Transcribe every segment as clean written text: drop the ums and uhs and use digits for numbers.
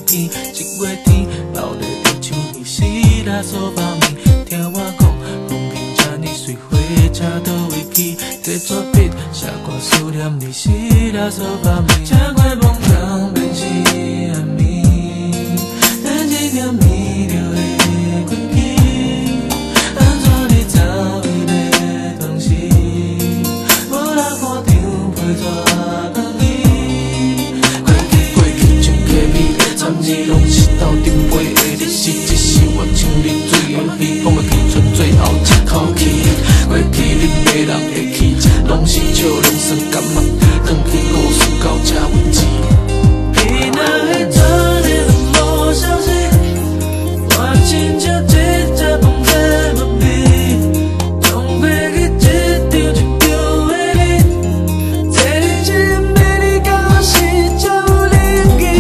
见，一月天流泪就像伊死啦做包面。听我讲，风景遮呢水花，车倒位去，摕纸笔写歌思念你死啦做包面。车过梦中变是暗暝，等一条迷流的轨迹，安怎你走伊的当时，无人看场陪纸。 惨字拢是斗阵飞的日时，一时我像你水的鼻，讲要记存最后一口气。过去恁爸人的气，拢是笑容酸甘目甜，转去故事到这为止。你若会做你都无消息，我亲像一只风在无味，总会去一张一张的你，这日子美丽到我是这有灵气。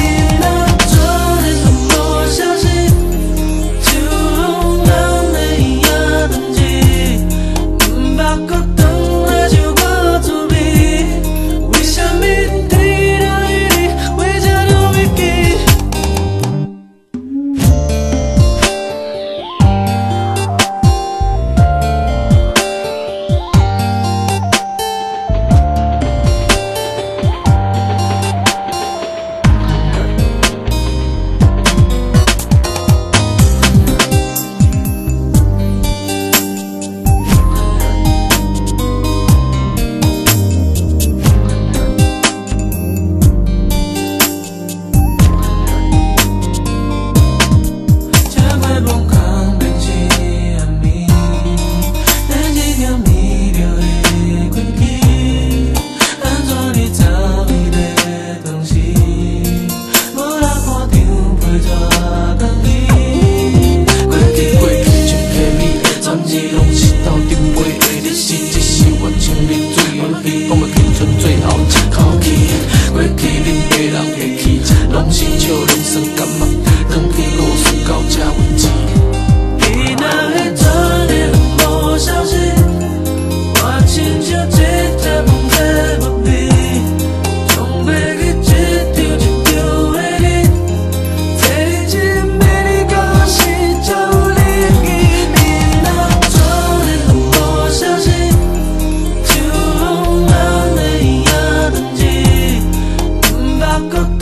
讲要记存最后一口气，过去恁爸人的气，拢是笑容酸甘目甜，转去故事到这为止。你若会做你都无消息，我亲像一只风在无味，总要去一张一张的你，这日子美丽到我是这有灵气。你若做你都无消息。 Go